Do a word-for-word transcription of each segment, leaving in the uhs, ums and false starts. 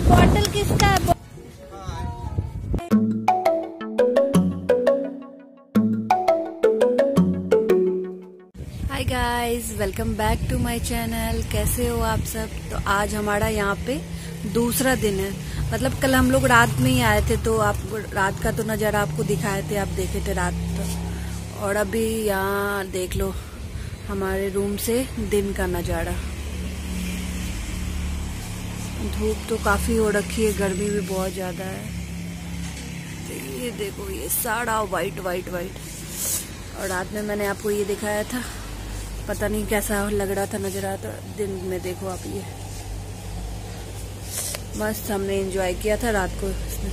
Bottle किसका है? Hi guys, welcome back to my channel. कैसे हो आप सब? तो आज हमारा यहाँ पे दूसरा दिन है। मतलब कल हम लोग रात में ही आए थे, तो आप रात का तो नज़ारा आपको दिखाए थे, आप देखे थे रात तो। और अभी यहाँ देख लो हमारे रूम से दिन का नज़ारा। धूप तो काफ़ी हो रखी है, गर्मी भी बहुत ज़्यादा है। तो ये देखो, ये सारा वाइट वाइट वाइट। और रात में मैंने आपको ये दिखाया था, पता नहीं कैसा लग रहा था, नजर आता। दिन में देखो आप, ये मस्त हमने एंजॉय किया था रात को इसमें।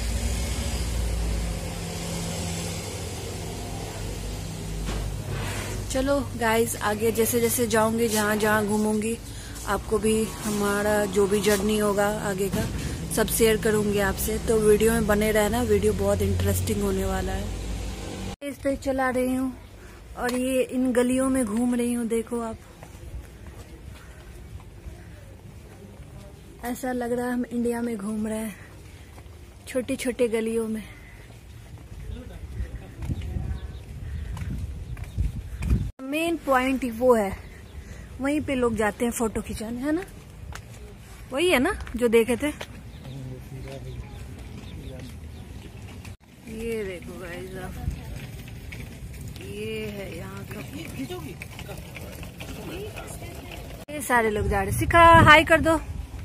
चलो गाइस, आगे जैसे जैसे जाऊंगी, जहाँ जहाँ घूमूंगी, आपको भी हमारा जो भी जर्नी होगा आगे का सब शेयर करूंगी आपसे। तो वीडियो में बने रहना, वीडियो बहुत इंटरेस्टिंग होने वाला है। इस पे चला रही हूँ और ये इन गलियों में घूम रही हूँ। देखो आप, ऐसा लग रहा है हम इंडिया में घूम रहे हैं, छोटी छोटी गलियों में। मेन पॉइंट वो है, वहीं पे लोग जाते हैं फोटो खिंचाने, है ना? वही है ना जो देखे थे। ये देखो गाइस आप, ये है यहाँ का। ये सारे लोग जा रहे। सिखा हाई कर दो।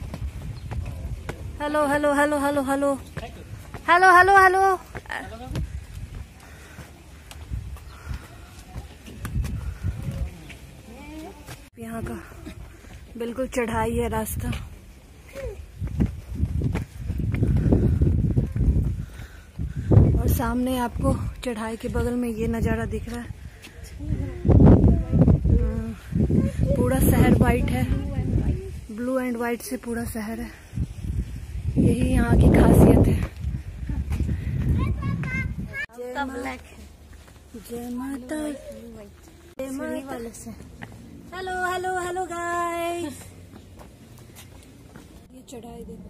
Hello hello hello hello hello hello hello hello. यहाँ का बिल्कुल चढ़ाई है रास्ता। और सामने आपको चढ़ाई के बगल में ये नज़ारा दिख रहा है। पूरा शहर वाइट है, ब्लू एंड वाइट से पूरा शहर है। यही यहाँ की खासियत है। जय माता, जय माता। हेलो हेलो हेलो गाइस, ये चढ़ाई देखो।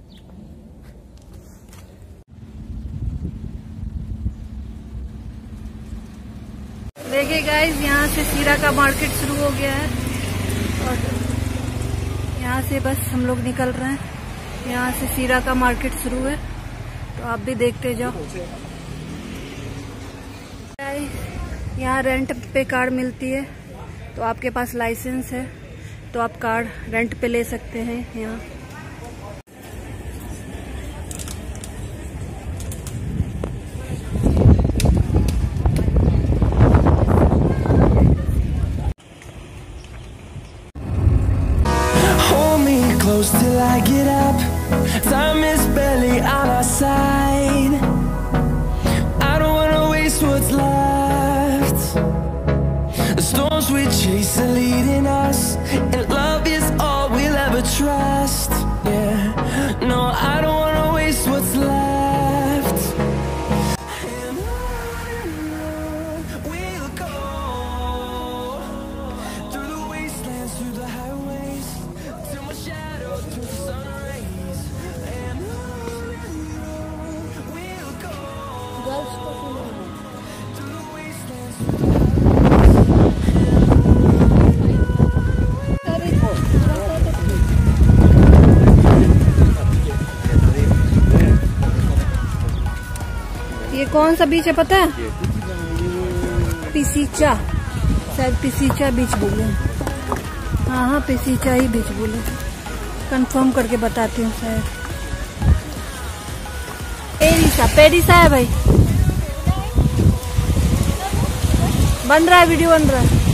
देखिए गाइस, यहाँ से सीरा का मार्केट शुरू हो गया है और यहाँ से बस हम लोग निकल रहे हैं। यहाँ से सीरा का मार्केट शुरू है, तो आप भी देखते जाओ। यहाँ रेंट पे कार मिलती है, तो आपके पास लाइसेंस है तो आप कार रेंट पे ले सकते हैं यहाँ। Close till I get up, time is barely on our side. I don't wanna waste what's left. The storms we chase are leading us, and love is all we'll ever trust. Yeah, no, I don't wanna waste what's left. And on we'll go, through the wastelands, through the highways, till my shadow through the sun rays. And on we'll go, through the wastelands, through the ये कौन सा बीच है पता है? पिसीचा, शायद पिसीचा बीच बोले। हाँ हाँ, पिसीचा ही बीच बोले। कंफर्म करके बताती हूँ शायद। पेरिसा, पेरिसा है भाई। बन रहा है, वीडियो बन रहा है।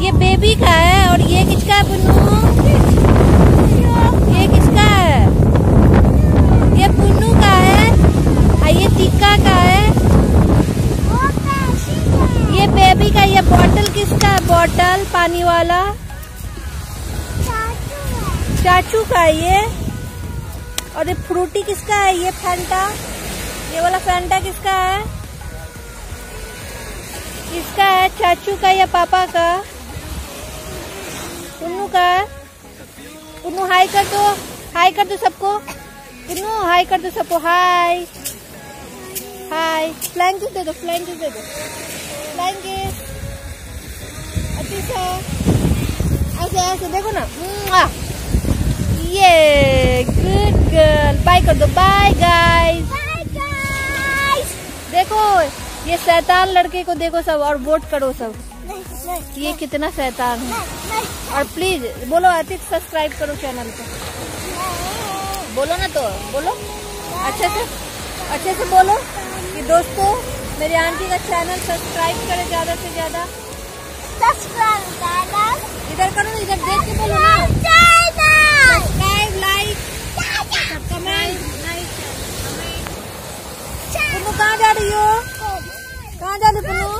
ये बेबी का है और ये किसका है पुन्नू? ये किसका है? ये पुन्नू का है और ये टिक्का का है। ये बेबी का। ये बॉटल किसका है? बॉटल पानी वाला चाचू का है ये। और ये फ्रूटी किसका है? ये फैंटा। ये वाला फैंटा किसका है? किसका है? चाचू का या पापा का? पुन्नू का है। पुन्नू हाय कर दो, हाय कर दो सबको। पुन्नू हाय कर दो सबको, हाय हाय। फ्लाइंग किस दे दो, फ्लाइंग किस दे दो, फ्लाइंग किस। अच्छे से ऐसे ऐसे देखो ना। ये गुड गर्ल। बाय कर दो, बाय गाइस। Bye guys. देखो ये शैतान लड़के को देखो सब और वोट करो सब। ये कितना शैतान है। और प्लीज बोलो अतिक सब्सक्राइब करो चैनल को। बोलो ना तो बोलो अच्छे से, अच्छे से बोलो कि दोस्तों मेरी आंटी का चैनल सब्सक्राइब करे ज्यादा से ज्यादा। सब्सक्राइब इधर करो ना, इधर देख के बोलो ना। Subscribe, like, comment. पुन्नू कहाँ जा रही हो? कहाँ जा रही Punnu?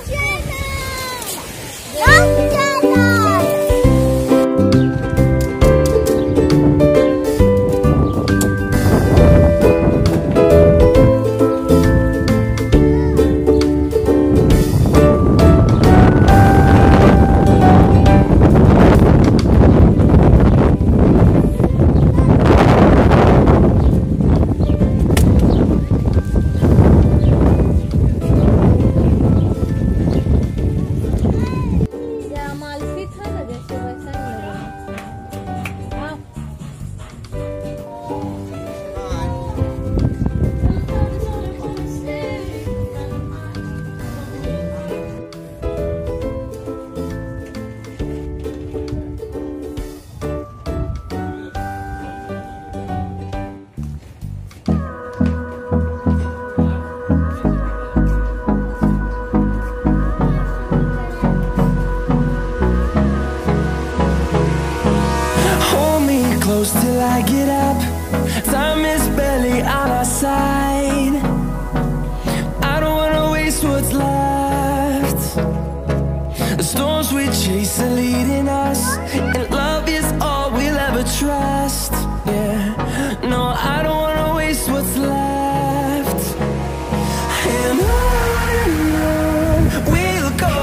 Till I get up, time is barely on our side. I don't wanna waste what's left. The storms we chase are leading us, and love is all we'll ever trust. Yeah, no, I don't wanna waste what's left. And on we'll go,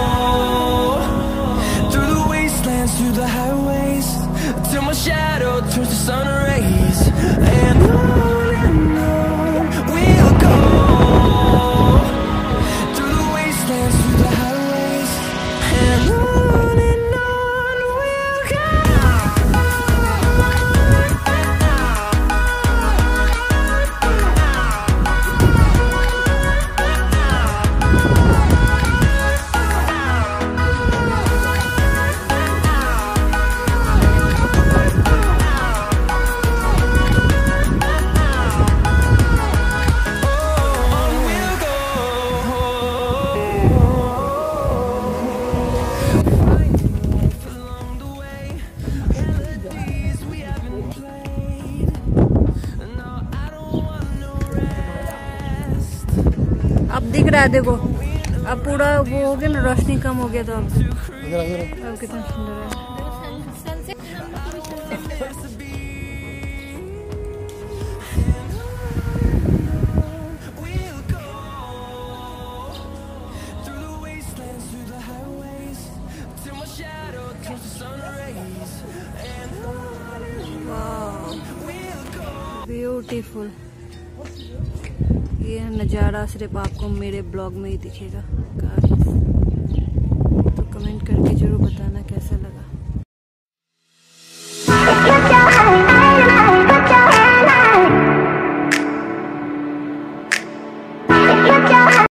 through the wastelands, through the highways, till my shadow turns to sun rays. And on and on we'll go, through the wastelands, through the highways. And on and on we'll go. अब दिख रहा है देखो, अब पूरा वो हो गया ना, रोशनी कम हो गया तो अब अब कितना सुंदर है। ब्यूटीफुल। ये नज़ारा सिर्फ आपको मेरे ब्लॉग में ही दिखेगा गाइस, तो कमेंट करके